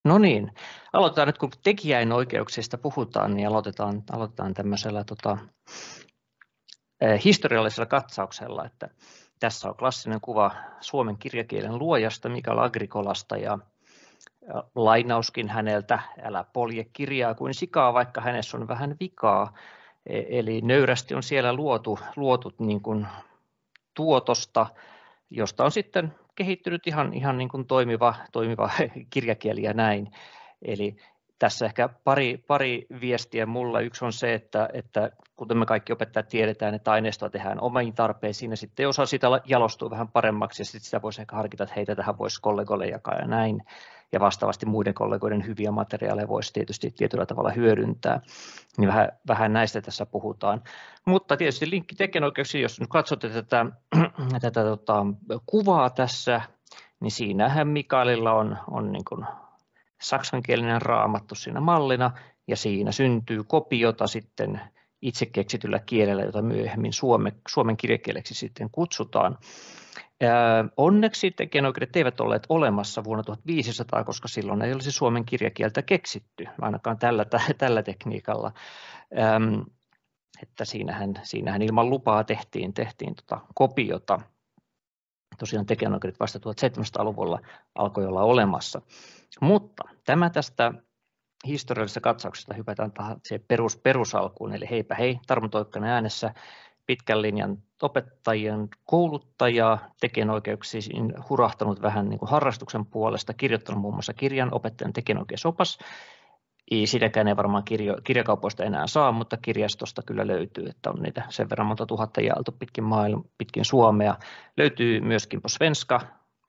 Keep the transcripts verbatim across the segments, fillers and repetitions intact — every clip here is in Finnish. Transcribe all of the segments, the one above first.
No niin, aloitetaan nyt, kun tekijäinoikeuksista puhutaan, niin aloitetaan, aloitetaan tämmöisellä tota, eh, historiallisella katsauksella, että tässä on klassinen kuva suomen kirjakielen luojasta Mikael Agricolasta ja, ja lainauskin häneltä, älä polje kirjaa kuin sikaa, vaikka hänessä on vähän vikaa. E- eli nöyrästi on siellä luotu, luotu niin kuin tuotosta, josta on sitten kehittynyt ihan, ihan niin kuin toimiva, toimiva kirjakieli ja näin. Eli tässä ehkä pari, pari viestiä mulla. Yksi on se, että, että kuten me kaikki opettajat tiedetään, että aineistoa tehdään omiin tarpeisiin ja sitten osa siitä jalostuu vähän paremmaksi ja sitten sitä voisi ehkä harkita, että heitä tähän voisi kollegoille jakaa ja näin. Ja vastaavasti muiden kollegoiden hyviä materiaaleja voisi tietysti tietyllä tavalla hyödyntää. Niin vähän, vähän näistä tässä puhutaan. Mutta tietysti linkki tekijänoikeuksiin, jos nyt katsotte tätä, tätä tota, kuvaa tässä, niin siinähän Mikaelilla on, on niin kuin saksankielinen raamattu siinä mallina, ja siinä syntyy kopiota sitten itse keksityllä kielellä, jota myöhemmin suome, suomen kirjakieleksi sitten kutsutaan. Ää, onneksi tekijänoikeudet eivät olleet olemassa vuonna tuhatviisisataa, koska silloin ei olisi suomen kirjakieltä keksitty, ainakaan tällä, tällä tekniikalla. Ähm, että siinähän, siinähän ilman lupaa tehtiin, tehtiin tota kopiota. Tosiaan tekijänoikeudet vasta tuhatseitsemänsataaluvulla alkoi olla olemassa. Mutta tämä tästä historiallisesta katsauksesta hypätään siihen perus, perusalkuun, eli heipä hei, Tarmo Toikkanen äänessä, pitkän linjan opettajien kouluttaja, tekijänoikeuksiin hurahtanut vähän niin kuin harrastuksen puolesta, kirjoittanut muun muassa kirjan opettajan tekijänoikeusopas. Sitäkään ei varmaan kirjo, kirjakaupoista enää saa, mutta kirjastosta kyllä löytyy, että on niitä sen verran monta tuhatta jaeltu pitkin maailmaa, pitkin Suomea. Löytyy myöskin på svenska,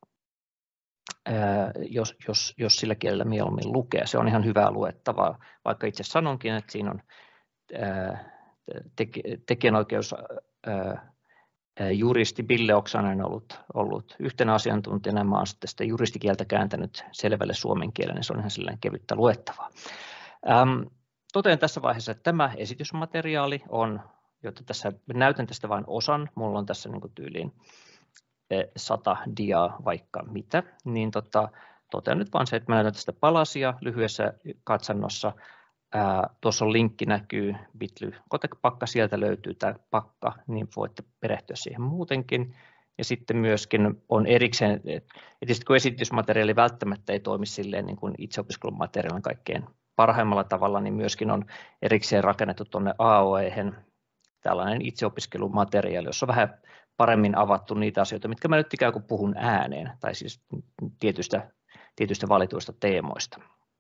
jos, jos, jos sillä kielellä mieluummin lukee. Se on ihan hyvää luettavaa, vaikka itse sanonkin, että siinä on tekijänoikeus juristi Ville Oksanen ollut, ollut yhtenä asiantuntijana. Mä olen sitten sitä juristikieltä kääntänyt selvälle suomen kielelle, niin se on ihan sellainen kevyttä luettavaa. Ähm, totean tässä vaiheessa, että tämä esitysmateriaali on, jotta tässä näytän tästä vain osan, mulla on tässä niin kuin tyyliin sata diaa vaikka mitä, niin tota, totean nyt vain se, että mä näytän tästä palasia lyhyessä katsannossa. Ää, tuossa on linkki näkyy, Bitly Kotek-pakka, sieltä löytyy tämä pakka, niin voitte perehtyä siihen muutenkin. Ja sitten myöskin on erikseen, että kun esitysmateriaali välttämättä ei toimi silleen niin kuin itseopiskelumateriaalin kaikkein parhaimmalla tavalla, niin myöskin on erikseen rakennettu tuonne A O E:hen tällainen itseopiskelumateriaali, jossa on vähän paremmin avattu niitä asioita, mitkä mä nyt ikään kuin puhun ääneen, tai siis tietystä, tietystä valituista teemoista.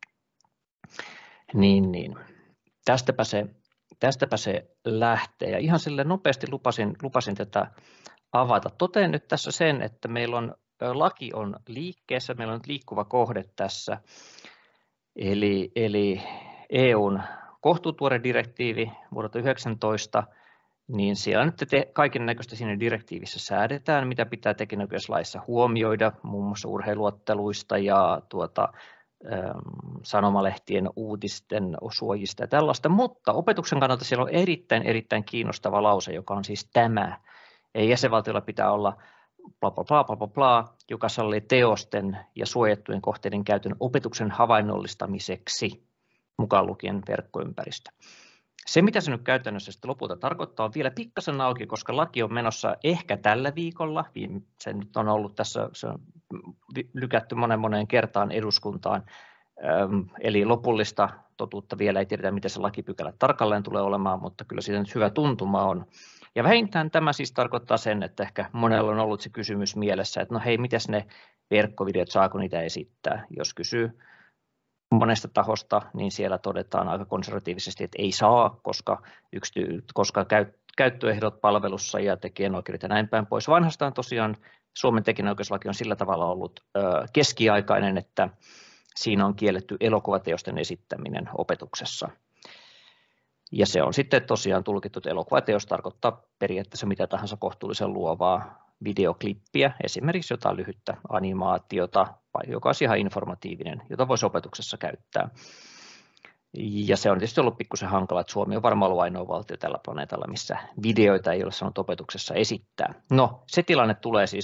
Niin, niin. Tästäpä se, tästäpä se lähtee. Ja ihan sille nopeasti lupasin, lupasin tätä avata. Totean nyt tässä sen, että meillä on, laki on liikkeessä, meillä on nyt liikkuva kohde tässä, eli, eli E U:n kohtuutuore direktiivi vuodelta yhdeksäntoista, niin siellä nyt te, kaiken näköistä siinä direktiivissä säädetään, mitä pitää tekijänoikeuslaissa huomioida, muun muassa urheiluotteluista ja tuota, sanomalehtien uutisten suojista ja tällaista, mutta opetuksen kannalta siellä on erittäin, erittäin kiinnostava lause, joka on siis tämä. Jäsenvaltiolla pitää olla bla bla bla bla bla bla, joka sallii teosten ja suojattujen kohteiden käytön opetuksen havainnollistamiseksi, mukaan lukien verkkoympäristö. Se, mitä se nyt käytännössä sitten lopulta tarkoittaa, on vielä pikkasen auki, koska laki on menossa ehkä tällä viikolla. Se nyt on ollut tässä, se on lykätty monen moneen kertaan eduskuntaan. Eli lopullista totuutta vielä ei tiedetä, miten se lakipykälä tarkalleen tulee olemaan, mutta kyllä siitä nyt hyvä tuntuma on. Ja vähintään tämä siis tarkoittaa sen, että ehkä monella on ollut se kysymys mielessä, että no hei, mitäs ne verkkovideot, saako niitä esittää, jos kysyy monesta tahosta, niin siellä todetaan aika konservatiivisesti, että ei saa, koska, yksity, koska käyttöehdot palvelussa ja tekijänoikeudet ja näin päin pois. Vanhastaan tosiaan Suomen tekijänoikeuslaki on sillä tavalla ollut ö, keskiaikainen, että siinä on kielletty elokuvateosten esittäminen opetuksessa. Ja se on sitten tosiaan tulkittu, että elokuvateos tarkoittaa periaatteessa mitä tahansa kohtuullisen luovaa videoklippiä, esimerkiksi jotain lyhyttä animaatiota, joka on ihan informatiivinen, jota voisi opetuksessa käyttää. Ja se on tietysti ollut pikkusen hankala, että Suomi on varmaan ollut ainoa valtio tällä planeetalla, missä videoita ei ole saanut opetuksessa esittää. No, se tilanne tulee siis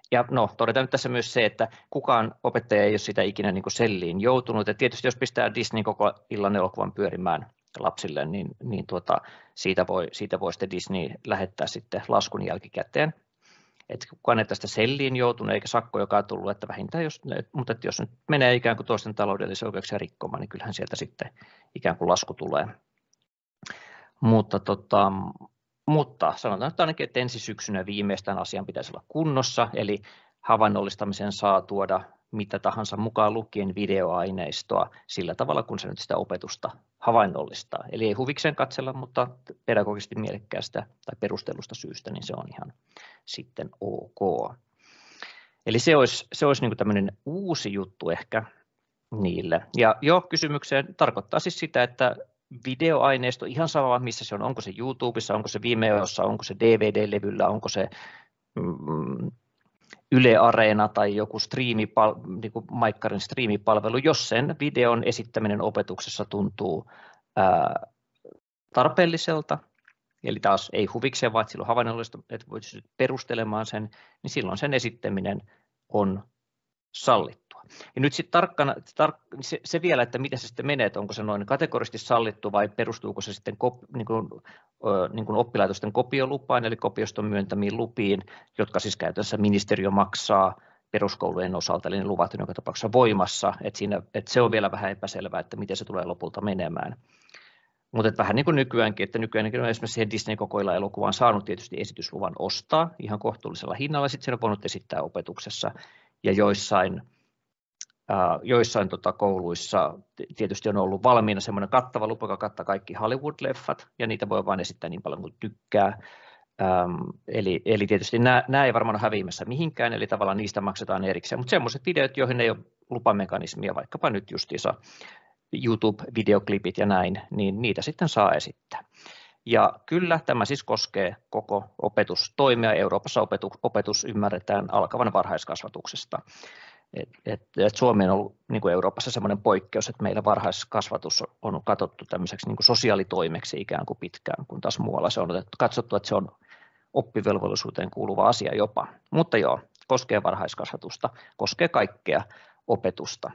Ja no, todetaan nyt tässä myös se, että kukaan opettaja ei ole sitä ikinä niin kuin selliin joutunut. Et tietysti jos pistää Disney koko illan elokuvan pyörimään lapsille, niin, niin tuota, siitä, voi, siitä voi sitten Disney lähettää sitten laskun jälkikäteen. Että kukaan ei tästä selliin joutunut, eikä sakko, joka on tullut, että vähintään jos, mutta että jos nyt menee ikään kuin toisten taloudellisia oikeuksia rikkomaan, niin kyllähän sieltä sitten ikään kuin lasku tulee. Mutta, tota, mutta sanotaan nyt ainakin, että ensi syksynä viimeistään asian pitäisi olla kunnossa, eli havainnollistamisen saa tuoda mitä tahansa mukaan lukien videoaineistoa sillä tavalla, kun se nyt sitä opetusta havainnollistaa. Eli ei huvikseen katsella, mutta pedagogisesti mielekkäästä tai perustellusta syystä, niin se on ihan sitten ok. Eli se olisi, se olisi niin kuin tämmöinen uusi juttu ehkä niille. Ja jo kysymykseen tarkoittaa siis sitä, että videoaineisto ihan sama, missä se on, onko se YouTubessa, onko se Vimeossa, onko se D V D-levyllä, onko se mm, Yle Areena tai joku striimipal- niin kuin Maikkarin striimipalvelu, jos sen videon esittäminen opetuksessa tuntuu ää, tarpeelliselta, eli taas ei huvikseen, vaan silloin havainnollista, että voisi perustelemaan sen, niin silloin sen esittäminen on sallittua. Ja nyt sitten tarkkana, tar, se, se vielä, että miten se sitten menee, että onko se noin kategorisesti sallittu vai perustuuko se sitten kop, niin kuin, niin kuin oppilaitosten kopiolupaan, eli kopioston myöntämiin lupiin, jotka siis käytännössä ministeriö maksaa peruskoulujen osalta, eli ne luvat on joka tapauksessa voimassa, että, siinä, että se on vielä vähän epäselvää, että miten se tulee lopulta menemään. Mutta vähän niin kuin nykyäänkin, että nykyäänkin on esimerkiksi siihen Disney-kokoilla elokuvaan saanut tietysti esitysluvan ostaa ihan kohtuullisella hinnalla, sitten sen on voinut esittää opetuksessa, ja joissain Uh, joissain tota, kouluissa tietysti on ollut valmiina semmoinen kattava lupa, joka kattaa kaikki Hollywood-leffat, ja niitä voi vain esittää niin paljon kuin tykkää. Um, eli, eli tietysti nämä, nämä ei varmaan ole häviämässä mihinkään, eli tavallaan niistä maksetaan erikseen, mutta semmoiset videot, joihin ei ole lupamekanismia, vaikkapa nyt justiinsa YouTube-videoklipit ja näin, niin niitä sitten saa esittää. Ja kyllä tämä siis koskee koko opetustoimea. Euroopassa opetus, opetus ymmärretään alkavan varhaiskasvatuksesta. Et, et, et Suomi on ollut niin kuin Euroopassa semmoinen poikkeus, että meillä varhaiskasvatus on katsottu tämmöiseksi niin kuin sosiaalitoimeksi ikään kuin pitkään, kun taas muualla se on katsottu, että se on oppivelvollisuuteen kuuluva asia jopa. Mutta joo, koskee varhaiskasvatusta, koskee kaikkea opetusta.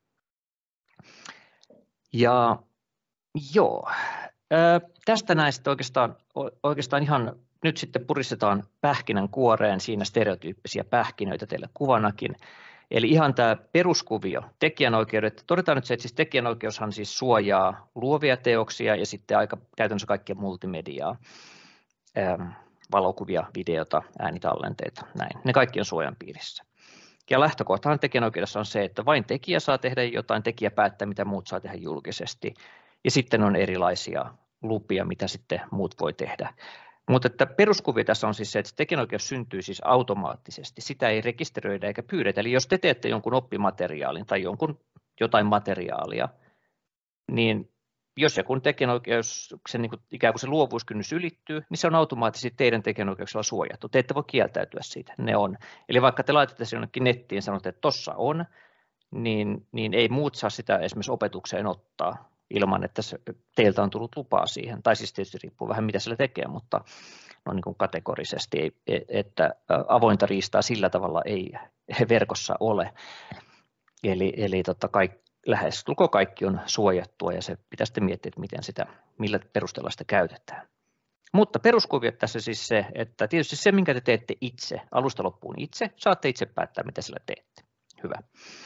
Ja joo, tästä näistä oikeastaan, oikeastaan ihan nyt sitten puristetaan pähkinän kuoreen, siinä stereotyyppisiä pähkinöitä teille kuvanakin. Eli ihan tämä peruskuvio, tekijänoikeudet, todetaan nyt se, että siis tekijänoikeushan siis suojaa luovia teoksia ja sitten aika käytännössä kaikkia multimediaa, ähm, valokuvia, videota, äänitallenteita, näin. Ne kaikki on suojan piirissä. Ja lähtökohtahan tekijänoikeudessa on se, että vain tekijä saa tehdä jotain, tekijä päättää, mitä muut saa tehdä julkisesti. Ja sitten on erilaisia lupia, mitä sitten muut voi tehdä. Mutta että peruskuvio tässä on siis se, että tekijänoikeus syntyy siis automaattisesti. Sitä ei rekisteröidä eikä pyydetä. Eli jos te teette jonkun oppimateriaalin tai jonkun jotain materiaalia, niin jos joku tekijänoikeus, se niin kuin, ikään kuin se luovuuskynnys ylittyy, niin se on automaattisesti teidän tekijänoikeuksella suojattu. Te ette voi kieltäytyä siitä, ne on. Eli vaikka te laitatte sen jonnekin nettiin ja sanotte, että tossa on, niin, niin ei muut saa sitä esimerkiksi opetukseen ottaa ilman, että se, teiltä on tullut lupaa siihen. Tai siis tietysti riippuu vähän, mitä sillä tekee, mutta no niin kuin kategorisesti, että avointa riistaa sillä tavalla ei verkossa ole. Eli, eli totta kai lähestulkoon kaikki on suojattua ja se pitää sitten miettiä, että miten sitä, millä perusteella sitä käytetään. Mutta peruskuvio tässä siis se, että tietysti se, minkä te teette itse, alusta loppuun itse, saatte itse päättää, mitä sillä teette. Hyvä.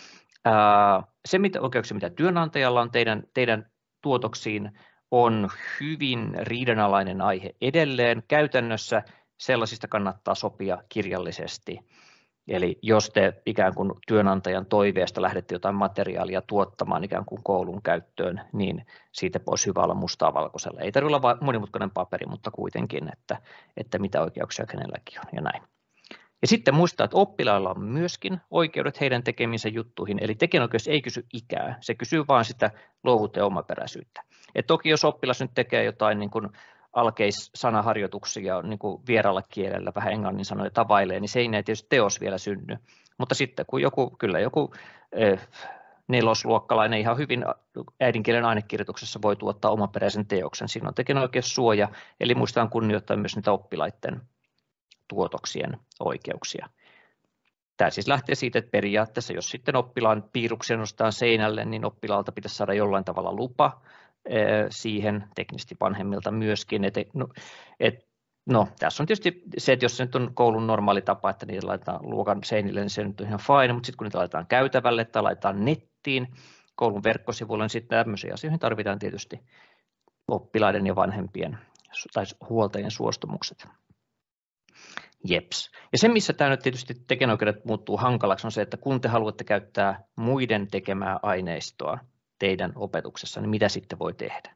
Se mitä oikeuksia, mitä työnantajalla on teidän, teidän tuotoksiin, on hyvin riidanalainen aihe edelleen. Käytännössä sellaisista kannattaa sopia kirjallisesti. Eli jos te ikään kuin työnantajan toiveesta lähdette jotain materiaalia tuottamaan ikään kuin koulun käyttöön, niin siitä voisi hyvä olla mustaa valkoisella. Ei tarvitse olla monimutkainen paperi, mutta kuitenkin, että, että mitä oikeuksia kenelläkin on ja näin. Ja sitten muistaa, että oppilailla on myöskin oikeudet heidän tekeminsä juttuihin, eli tekijänoikeus ei kysy ikää, se kysyy vain sitä luovuutta ja omaperäisyyttä. Et toki jos oppilas nyt tekee jotain niin kuin alkeissanaharjoituksia niin kuin vieraalla kielellä, vähän englannin sanoja tavailee, niin se ei näin tietysti teos vielä synny. Mutta sitten kun joku, kyllä joku eh, nelosluokkalainen ihan hyvin äidinkielen ainekirjoituksessa voi tuottaa omaperäisen teoksen, siinä on tekijänoikeussuoja, eli muistetaan kunnioittaa myös niitä oppilaiden tuotoksien oikeuksia. Tämä siis lähtee siitä, että periaatteessa jos sitten oppilaan piiruksia nostetaan seinälle, niin oppilaalta pitäisi saada jollain tavalla lupa siihen, teknisesti vanhemmilta myöskin. Et, no, et, no, tässä on tietysti se, että jos se nyt on koulun normaali tapa, että niitä laitetaan luokan seinille, niin se nyt on ihan fine, mutta sitten kun niitä laitetaan käytävälle tai laitetaan nettiin koulun verkkosivuille, niin sitten tämmöisiä asioihin tarvitaan tietysti oppilaiden ja vanhempien tai huoltajien suostumukset. Jeps. Ja se, missä tämä nyt tietysti tekijänoikeudet muuttuu hankalaksi, on se, että kun te haluatte käyttää muiden tekemää aineistoa teidän opetuksessa, niin mitä sitten voi tehdä?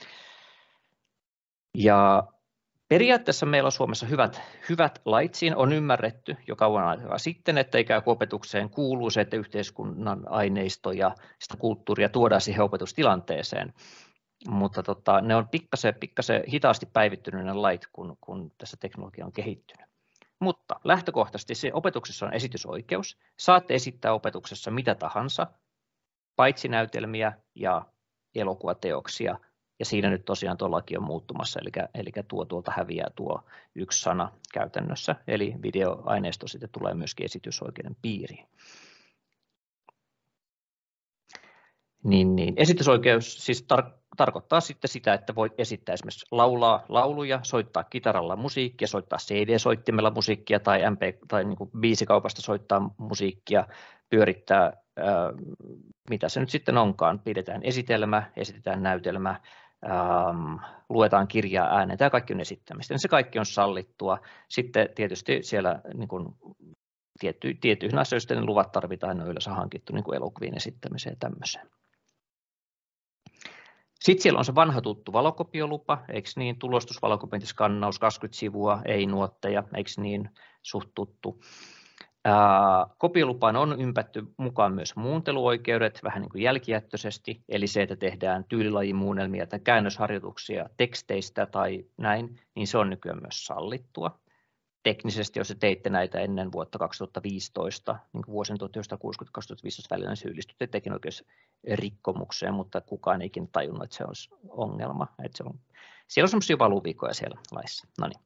Ja periaatteessa meillä on Suomessa hyvät, hyvät lait. Siinä on ymmärretty jo kauan aikaa sitten, että ikään kuin opetukseen kuuluu se, että yhteiskunnan aineisto ja sitä kulttuuria tuodaan siihen opetustilanteeseen. Mutta tota, ne on pikkasen, pikkasen hitaasti päivittynyt ne lait, kun, kun tässä teknologia on kehittynyt. Mutta lähtökohtaisesti se opetuksessa on esitysoikeus. Saatte esittää opetuksessa mitä tahansa, paitsi näytelmiä ja elokuvateoksia. Ja siinä nyt tosiaan tuo laki on muuttumassa, eli, eli tuo tuolta häviää tuo yksi sana käytännössä. Eli videoaineisto sitten tulee myöskin esitysoikeuden piiriin. Niin, niin. Esitysoikeus siis tar- tarkoittaa sitten sitä, että voit esittää esimerkiksi laulaa lauluja, soittaa kitaralla musiikkia, soittaa C D-soittimella musiikkia tai, M P- tai niin kuin biisikaupasta soittaa musiikkia, pyörittää, ää, mitä se nyt sitten onkaan, pidetään esitelmä, esitetään näytelmä, ähm, luetaan kirjaa ääneen, tämä kaikki on esittämistä, se kaikki on sallittua. Sitten tietysti siellä niin kuin, tietty, tiettyihin asioista niin luvat tarvitaan, ne on yleensä hankittu niin kuin elokuvien esittämiseen ja tämmöiseen. Sitten siellä on se vanha tuttu valokopiolupa, eikö niin, tulostusvalokopiointiskannaus, kaksikymmentä sivua, ei nuotteja, eikö niin, suht tuttu. Ää, kopiolupaan on ympätty mukaan myös muunteluoikeudet, vähän niin kuin jälkijättöisesti, eli se, että tehdään tyylilajimuunnelmia tai käännösharjoituksia teksteistä tai näin, niin se on nykyään myös sallittua. Teknisesti, jos teitte näitä ennen vuotta kaksituhattaviisitoista, niin kuin vuosien tuhatyhdeksänsataakuusikymmentä kaksituhattaviisitoista välillä, niin syyllistytte tekijänoikeusrikkomukseen, mutta kukaan ei ikinä tajunnut, että se olisi ongelma. Että se on, siellä on sellaisia valuvikoja siellä laissa. No niin.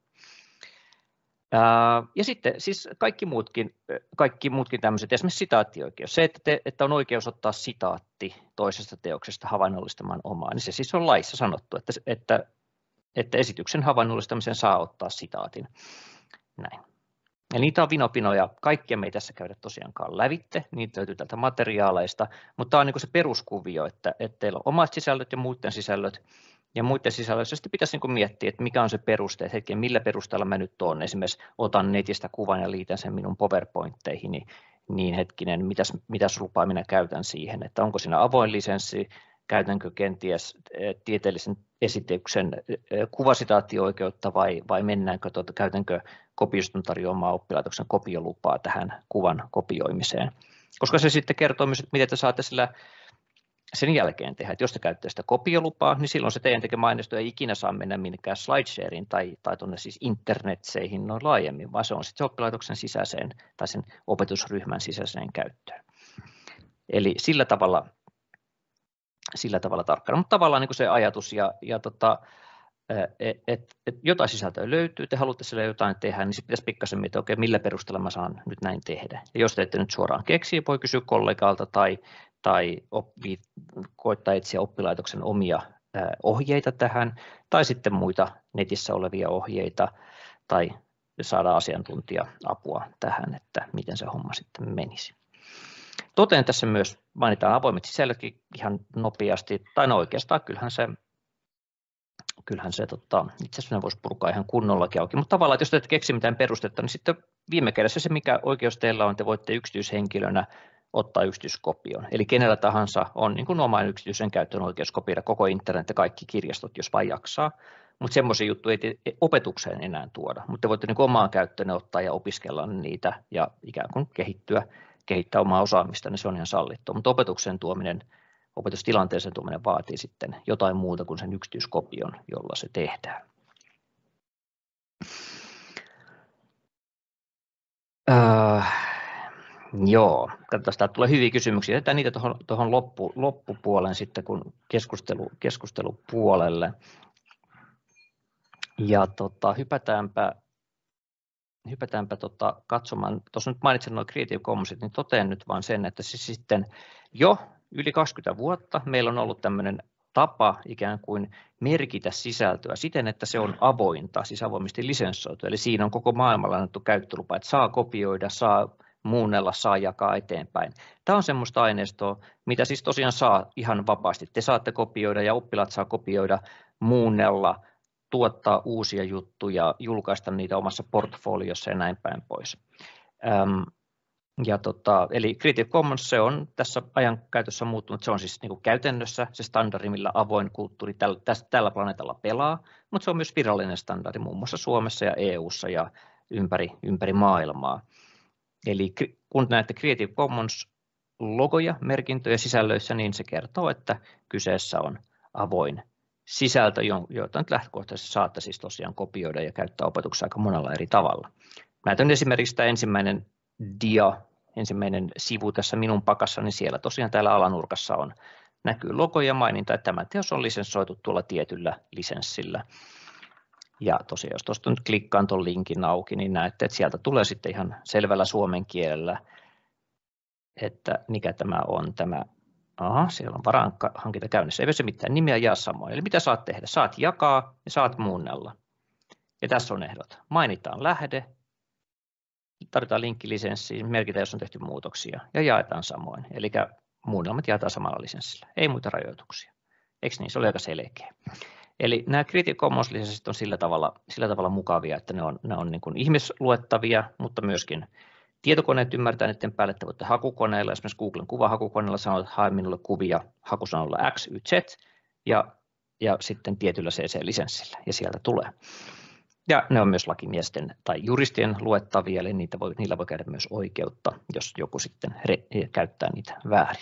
Ja sitten siis kaikki muutkin, kaikki muutkin tämmöiset, esimerkiksi sitaattioikeus. Se, että, te, että on oikeus ottaa sitaatti toisesta teoksesta havainnollistamaan omaa, niin se siis on laissa sanottu, että, että, että esityksen havainnollistamisen saa ottaa sitaatin. Näin. Ja niitä on vinopinoja, kaikkia me ei tässä käydä tosiaankaan lävitte, niitä löytyy tältä materiaaleista, mutta tämä on niin kuin se peruskuvio, että, että teillä on omat sisällöt ja muiden sisällöt, ja muiden sisällöissä sitten pitäisi niin kuin miettiä, että mikä on se peruste, että hetken, millä perusteella mä nyt olen, esimerkiksi otan netistä kuvan ja liitän sen minun PowerPointteihin, niin, niin hetkinen, mitäs, mitäs lupaa minä käytän siihen, että onko siinä avoin lisenssi, käytänkö kenties tieteellisen esityksen kuvasitaattioikeutta vai, vai mennäänkö, tuota, käytänkö kopioston tarjoamaa oppilaitoksen kopiolupaa tähän kuvan kopioimiseen. Koska se sitten kertoo myös, että miten te saatte sillä sen jälkeen tehdä. Että jos te käytte sitä kopiolupaa, niin silloin se teidän tekemä aineisto ei ikinä saa mennä minnekään slideshareen tai, tai tuonne siis internetseihin noin laajemmin, vaan se on sitten se oppilaitoksen sisäiseen tai sen opetusryhmän sisäiseen käyttöön. Eli sillä tavalla sillä tavalla tarkkana, mutta tavallaan niin kuin se ajatus ja, ja tota, että et, et jotain sisältöä löytyy, te haluatte sillä jotain tehdä, niin sitten pitäisi pikkasen miettiä, okei, millä perusteella mä saan nyt näin tehdä. Ja jos te ette nyt suoraan keksiä, voi kysyä kollegalta tai, tai oppi, koittaa etsiä oppilaitoksen omia ää, ohjeita tähän, tai sitten muita netissä olevia ohjeita, tai saada asiantuntija-apua tähän, että miten se homma sitten menisi. Toteen tässä myös mainitaan avoimet sisällötkin ihan nopeasti, tai no oikeastaan kyllähän se, kyllähän se tota, itse asiassa voisi purkaa ihan kunnollakin auki, mutta tavallaan, että jos te ette keksi mitään perustetta, niin sitten viime kädessä se, mikä oikeus teillä on, te voitte yksityishenkilönä ottaa yksityiskopion. Eli kenellä tahansa on niin kuin oman yksityisen käyttöön oikeus kopioida koko internet ja kaikki kirjastot, jos vain jaksaa, mutta semmoisia juttuja ei opetukseen enää tuoda, mutta te voitte niin kuin omaan käyttöön ottaa ja opiskella niitä ja ikään kuin kehittyä. kehittää omaa osaamista, niin se on ihan sallittua, mutta opetuksen tuominen, opetustilanteeseen tuominen vaatii sitten jotain muuta kuin sen yksityiskopion, jolla se tehdään. Öö, joo, katsotaan, täältä tulee hyviä kysymyksiä. Jätetään niitä tuohon, tuohon loppu, loppupuoleen sitten, kun keskustelu, keskustelupuolelle. Ja tota, hypätäänpä hypätäänpä tota katsomaan, tuossa nyt mainitsin nuo Creative Commonsit, niin totean nyt vaan sen, että siis sitten jo yli kaksikymmentä vuotta meillä on ollut tämmöinen tapa ikään kuin merkitä sisältöä siten, että se on avointa, siis avoimesti lisenssoitu, eli siinä on koko maailmalla annettu käyttölupa, että saa kopioida, saa muunnella, saa jakaa eteenpäin. Tämä on semmoista aineistoa, mitä siis tosiaan saa ihan vapaasti. Te saatte kopioida ja oppilaat saa kopioida, muunnella, tuottaa uusia juttuja, julkaista niitä omassa portfoliossa ja näin päin pois. Ähm, ja tota, eli Creative Commons se on tässä ajan käytössä muuttunut, se on siis niin kuin käytännössä se standardi, millä avoin kulttuuri tällä, tällä planeetalla pelaa, mutta se on myös virallinen standardi muun muassa Suomessa ja E U:ssa ja ympäri, ympäri maailmaa. Eli kun näette Creative Commons logoja, merkintöjä sisällöissä, niin se kertoo, että kyseessä on avoin sisältö, jota nyt lähtökohtaisesti saatte siis tosiaan kopioida ja käyttää opetuksessa aika monella eri tavalla. Näytän esimerkiksi tämä ensimmäinen dia, ensimmäinen sivu tässä minun pakassa, niin siellä tosiaan täällä alanurkassa on, näkyy logo ja maininta, että tämä teos on lisenssoitu tuolla tietyllä lisenssillä. Ja tosiaan, jos tuosta nyt klikkaan tuon linkin auki, niin näette, että sieltä tulee sitten ihan selvällä suomen kielellä, että mikä tämä on tämä. Aha, siellä on varainhankinta käynnissä. Ei se mitään nimeä jaa samoin. Eli mitä saat tehdä? Saat jakaa ja saat muunnella. Ja tässä on ehdot. Mainitaan lähde, tarvitaan linkkilisenssiin, merkitään, jos on tehty muutoksia ja jaetaan samoin. Eli muunnelmat jaetaan samalla lisenssillä. Ei muita rajoituksia. Eikö niin? Se oli aika selkeä. Eli nämä Creative Commons-lisenssit on sillä tavalla, sillä tavalla mukavia, että ne on, ne on niin kuin ihmisluettavia, mutta myöskin tietokoneet ymmärtää niiden päälle, että voitte hakukoneella, esimerkiksi Googlen kuvahakukoneella sanoa, että hae minulle kuvia hakusanalla X, Y, Z, ja, ja sitten tietyllä C C-lisenssillä, ja sieltä tulee. Ja ne on myös lakimiesten tai juristien luettavia, eli niitä voi, niillä voi käydä myös oikeutta, jos joku sitten re- käyttää niitä väärin.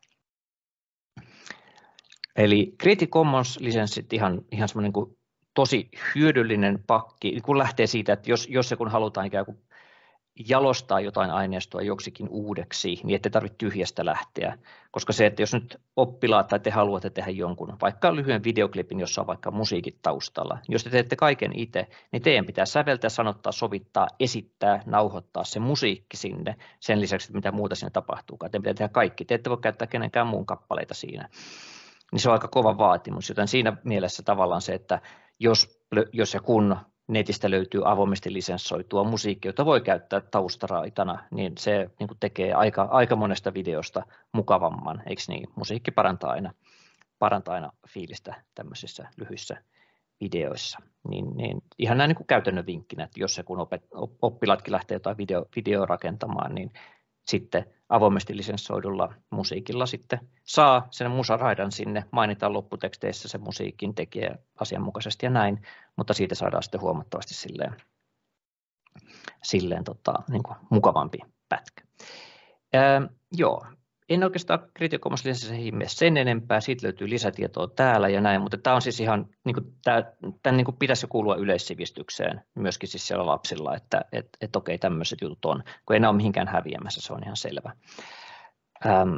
Eli Creative Commons-lisenssit ihan, ihan semmoinen niin tosi hyödyllinen pakki, kun lähtee siitä, että jos, jos ja kun halutaan ikään kuin jalostaa jotain aineistoa joksikin uudeksi, niin ette tarvitse tyhjästä lähteä, koska se, että jos nyt oppilaat tai te haluatte tehdä jonkun, vaikka lyhyen videoklipin, jossa on vaikka musiikit taustalla, jos te teette kaiken itse, niin teidän pitää säveltää, sanottaa, sovittaa, esittää, nauhoittaa se musiikki sinne, sen lisäksi, että mitä muuta siinä tapahtuukaan. Teidän pitää tehdä kaikki, te ette voi käyttää kenenkään muun kappaleita siinä. Niin se on aika kova vaatimus, joten siinä mielessä tavallaan se, että jos, jos ja kun netistä löytyy avoimesti lisenssoitua musiikkia, jota voi käyttää taustaraitana, niin se niin kuin tekee aika, aika monesta videosta mukavamman, eikö niin? Musiikki parantaa aina, parantaa aina fiilistä tämmöisissä lyhyissä videoissa. Niin, niin ihan näin niin kuin käytännön vinkkinä, että jos ja kun opet, oppilaatkin lähtee jotain video, videoa rakentamaan, niin sitten avoimesti lisenssoidulla musiikilla sitten saa sen musaraidan sinne, mainitaan lopputeksteissä se musiikin tekijä asianmukaisesti ja näin, mutta siitä saadaan sitten huomattavasti silleen, silleen tota, niin kuin mukavampi pätkä. Ää, joo, en oikeastaan Creative Commons lisensseihin mene sen enempää, siitä löytyy lisätietoa täällä ja näin, mutta tämä on siis ihan, niin kuin, tämä, tämän niin kuin pitäisi kuulua yleissivistykseen myöskin siis siellä lapsilla, että et, et okei tämmöiset jutut on, kun ei enää ole mihinkään häviämässä, se on ihan selvä. Ähm,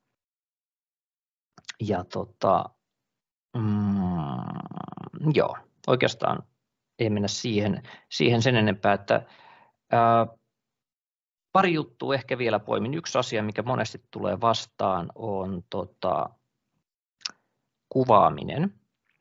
ja tota, mm, joo, oikeastaan ei mennä siihen, siihen sen enempää, että ää, pari juttua ehkä vielä poimin. Yksi asia, mikä monesti tulee vastaan, on tota, kuvaaminen.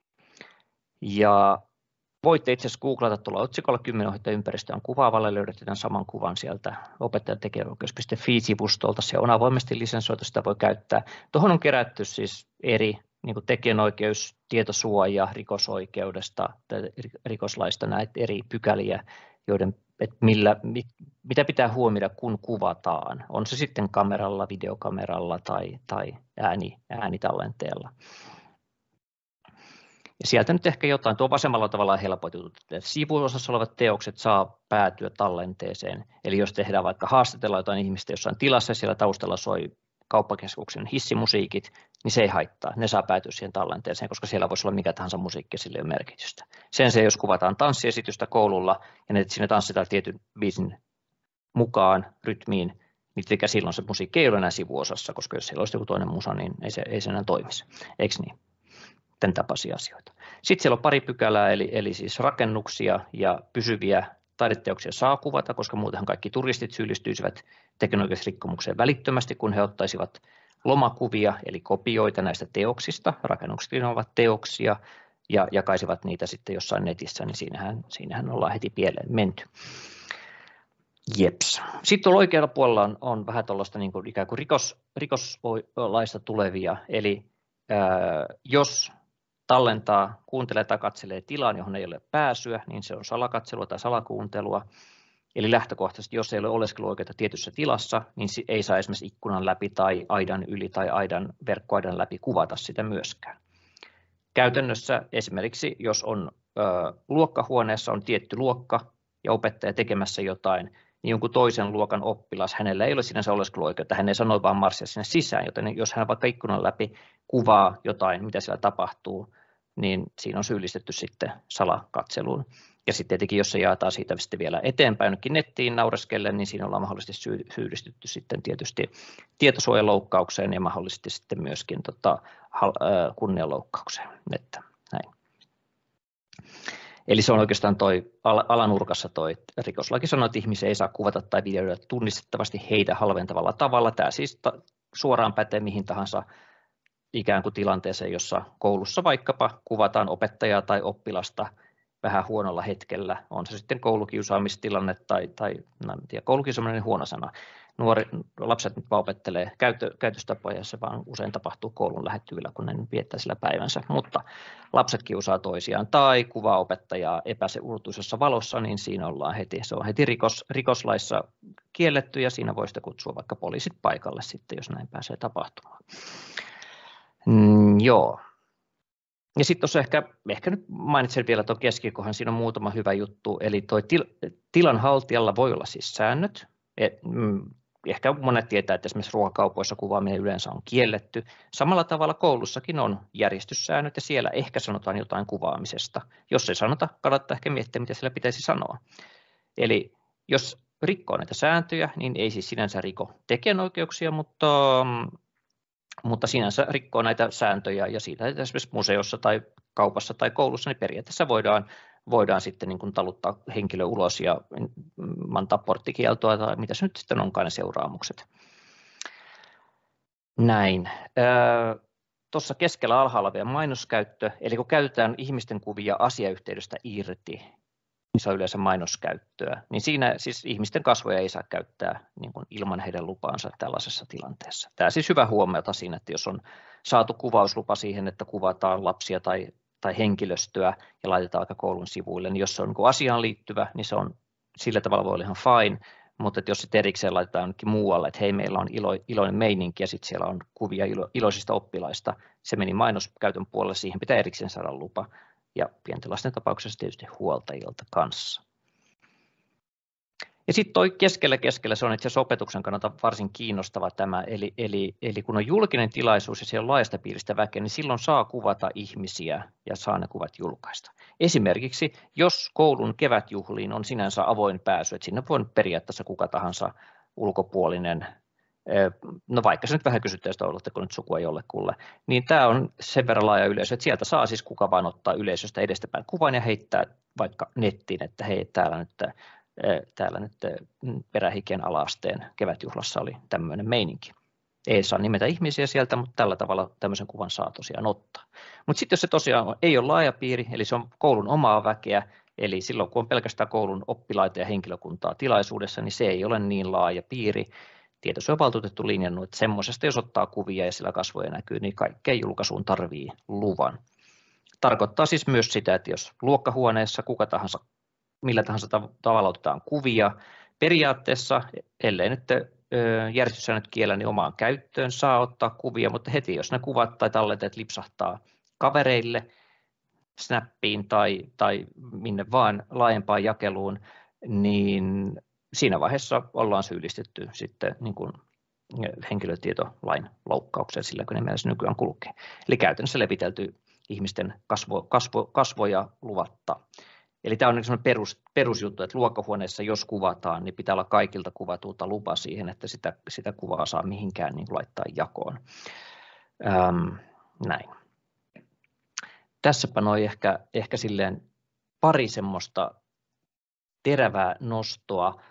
Ja voitte itse asiassa googlata tuolla otsikolla kymmenen ympäristö on kuvaavalle, löydätte tämän saman kuvan sieltä opettajantekijänoikeus piste fi-sivustolta. Se on avoimesti lisensoitu, sitä voi käyttää. Tuohon on kerätty siis eri niin kuin tekijänoikeus, tietosuoja, rikosoikeudesta, rikoslaista näitä eri pykäliä, joiden että millä, mit, mitä pitää huomioida, kun kuvataan. On se sitten kameralla, videokameralla tai, tai ääni, äänitallenteella. Ja sieltä nyt ehkä jotain, tuo vasemmalla tavallaan helpotetut, että sivuosassa olevat teokset saa päätyä tallenteeseen. Eli jos tehdään vaikka haastatellaan jotain ihmistä jossain tilassa ja siellä taustalla soi kauppakeskuksen hissimusiikit, niin se ei haittaa. Ne saa päätyä siihen tallenteeseen, koska siellä voisi olla mikä tahansa musiikki, sillä ei ole merkitystä. Sen se, jos kuvataan tanssiesitystä koululla ja ne sinne tanssitaan tietyn biisin mukaan, rytmiin, niin silloin se musiikki ei ole enää sivuosassa, koska jos siellä olisi joku toinen musa, niin ei se, ei se enää toimisi. Eikö niin? Tämän tapaisia asioita. Sitten siellä on pari pykälää, eli, eli siis rakennuksia ja pysyviä taideteoksia saa kuvata, koska muutenhan kaikki turistit syyllistyisivät tekijänoikeusrikkomukseen välittömästi, kun he ottaisivat lomakuvia, eli kopioita näistä teoksista. Rakennuksetkin ovat teoksia ja jakaisivat niitä sitten jossain netissä, niin siinähän, siinähän ollaan heti pieleen menty. Jeps. Sitten tuolla oikealla puolella on, on vähän tuollaista niin kuin ikään kuin rikos, rikoslaista tulevia, eli ää, jos tallentaa, kuuntelee tai katselee tilaan, johon ei ole pääsyä, niin se on salakatselua tai salakuuntelua. Eli lähtökohtaisesti, jos ei ole oleskeluoikeutta tietyssä tilassa, niin ei saa esimerkiksi ikkunan läpi tai aidan yli tai aidan, verkkoaidan läpi kuvata sitä myöskään. Käytännössä esimerkiksi, jos on ö, luokkahuoneessa on tietty luokka ja opettaja tekemässä jotain, niin jonkun toisen luokan oppilas, hänellä ei ole sinänsä oleskeluoikeutta, hän ei sano vaan marssia sinne sisään, joten jos hän vaikka ikkunan läpi kuvaa jotain, mitä siellä tapahtuu, niin siinä on syyllistetty sitten salakatseluun. Ja sitten tietenkin, jos se jaetaan siitä sitten vielä eteenpäin jonnekin nettiin naureskellen, niin siinä ollaan mahdollisesti syyllistytty sitten tietysti tietosuojaloukkaukseen ja mahdollisesti sitten myöskin tota, kunnianloukkaukseen. Että, näin. Eli se on oikeastaan toi alanurkassa toi rikoslaki sanoo, että ihmisiä ei saa kuvata tai videoida tunnistettavasti heitä halventavalla tavalla. Tämä siis suoraan pätee mihin tahansa ikään kuin tilanteeseen, jossa koulussa vaikkapa kuvataan opettajaa tai oppilasta vähän huonolla hetkellä, on se sitten koulukiusaamistilanne tai, tai no en tiedä, koulukiusaaminen on huono sana. Nuori, lapset nyt vaan opettelee käytö, käytöstapoja, ja se vaan usein tapahtuu koulun lähettyvillä, kun ne viettää sillä päivänsä, mutta lapset kiusaa toisiaan tai kuvaa opettajaa epäseurutuisessa valossa, niin siinä ollaan heti, se on heti rikos, rikoslaissa kielletty ja siinä voi sitä kutsua vaikka poliisit paikalle sitten, jos näin pääsee tapahtumaan. Mm, joo. Ja sitten tuossa ehkä, ehkä nyt mainitsen vielä tuon keskikohan, siinä on muutama hyvä juttu, eli tuo til, tilanhaltijalla voi olla siis säännöt. Et, mm, ehkä monet tietää, että esimerkiksi ruokakaupoissa kuvaaminen yleensä on kielletty. Samalla tavalla koulussakin on järjestyssäännöt ja siellä ehkä sanotaan jotain kuvaamisesta. Jos ei sanota, kannattaa ehkä miettiä, mitä siellä pitäisi sanoa. Eli jos rikkoo näitä sääntöjä, niin ei siis sinänsä riko tekijänoikeuksia, mutta mutta sinänsä rikkoo näitä sääntöjä ja siitä esimerkiksi museossa tai kaupassa tai koulussa, niin periaatteessa voidaan, voidaan sitten niin kuin taluttaa henkilö ulos ja antaa porttikieltoa tai mitä se nyt sitten onkaan ne seuraamukset. Näin. Tuossa keskellä alhaalla vielä mainoskäyttö, eli kun käytetään ihmisten kuvia asiayhteydestä irti, niin se on yleensä mainoskäyttöä, niin siinä siis ihmisten kasvoja ei saa käyttää niin kuin ilman heidän lupaansa tällaisessa tilanteessa. Tämä siis hyvä huomiota siinä, että jos on saatu kuvauslupa siihen, että kuvataan lapsia tai, tai henkilöstöä ja laitetaan aika koulun sivuille, niin jos se on niin kuin asiaan liittyvä, niin se on sillä tavalla voi olla ihan fine, mutta jos sitten erikseen laitetaan jonnekin muualle, että hei, meillä on ilo, iloinen meininki ja sitten siellä on kuvia ilo, iloisista oppilaista, se meni mainoskäytön puolelle, siihen pitää erikseen saada lupa. Ja pienten lasten tapauksessa tietysti huoltajilta kanssa. Ja sitten toi keskellä keskellä, se on itse asiassa opetuksen kannalta varsin kiinnostava tämä, eli, eli, eli kun on julkinen tilaisuus ja siellä on laajasta piiristä väkeä, niin silloin saa kuvata ihmisiä ja saa ne kuvat julkaista. Esimerkiksi jos koulun kevätjuhliin on sinänsä avoin pääsy, että sinne voi periaatteessa kuka tahansa ulkopuolinen, no vaikka se nyt vähän kysytään, että oletteko nyt sukua jollekulle, niin tämä on sen verran laaja yleisö, että sieltä saa siis kuka vaan ottaa yleisöstä edestäpäin kuvan ja heittää vaikka nettiin, että hei, täällä nyt, täällä nyt Perähikeen ala-asteen kevätjuhlassa oli tämmöinen meininki. Ei saa nimetä ihmisiä sieltä, mutta tällä tavalla tämmöisen kuvan saa tosiaan ottaa. Mutta sitten jos se tosiaan ei ole laaja piiri, eli se on koulun omaa väkeä, eli silloin kun on pelkästään koulun oppilaita ja henkilökuntaa tilaisuudessa, niin se ei ole niin laaja piiri. Tietosuojavaltuutettu linjannut, että semmoisesta, jos ottaa kuvia ja sillä kasvoja näkyy, niin kaikkeen julkaisuun tarvii luvan. Tarkoittaa siis myös sitä, että jos luokkahuoneessa kuka tahansa, millä tahansa tavalla otetaan kuvia, periaatteessa, ellei nyt järjestyssäännöt kiellä, niin omaan käyttöön saa ottaa kuvia, mutta heti jos ne kuvat tai tallenteet lipsahtaa kavereille, Snappiin tai, tai minne vaan laajempaan jakeluun, niin siinä vaiheessa ollaan syyllistetty sitten niin kuin henkilötietolain loukkaukseen sillä, kun ne mielessä nykyään kulkee. Eli käytännössä levitelty ihmisten kasvo, kasvo, kasvoja luvatta. Eli tämä on sellainen perus, perusjuttu, että luokkahuoneessa jos kuvataan, niin pitää olla kaikilta kuvatulta lupa siihen, että sitä, sitä kuvaa saa mihinkään niin kuin laittaa jakoon. Ähm, näin. Tässäpä noi ehkä, ehkä silleen pari semmoista terävää nostoa.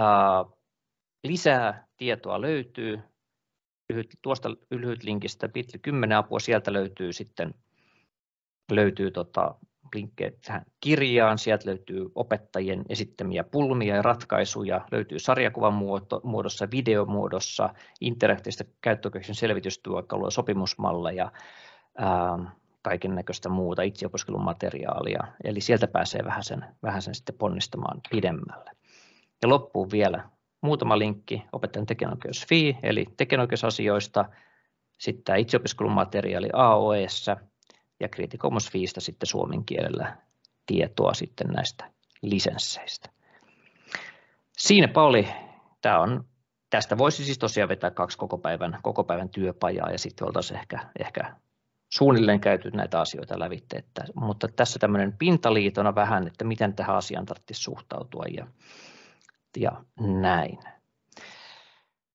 Lisää tietoa löytyy tuosta lyhytlinkistä Bitly kymmenen apua, sieltä löytyy sitten löytyy tota, linkkejä tähän kirjaan, sieltä löytyy opettajien esittämiä pulmia ja ratkaisuja, löytyy sarjakuvan muodossa, videomuodossa, interaktiivista käyttöoikeuksien selvitystyökalua, sopimusmalleja, kaiken näköistä muuta itseopiskelun materiaalia, eli sieltä pääsee vähän sen, vähän sen sitten ponnistamaan pidemmälle. Ja loppuun vielä muutama linkki opettajan tekijänoikeus F I I, eli tekijänoikeusasioista, sitten tämä itseopiskelun materiaali A O E:ssä ja Creative Commons F IIstä sitten suomen kielellä tietoa sitten näistä lisensseistä. Siinäpä oli, tämä on, tästä voisi siis tosiaan vetää kaksi koko päivän, koko päivän työpajaa ja sitten oltaisiin ehkä, ehkä suunnilleen käyty näitä asioita lävitse, että, mutta tässä tämmöinen pintaliitona vähän, että miten tähän asiaan tarvitsisi suhtautua ja, ja näin.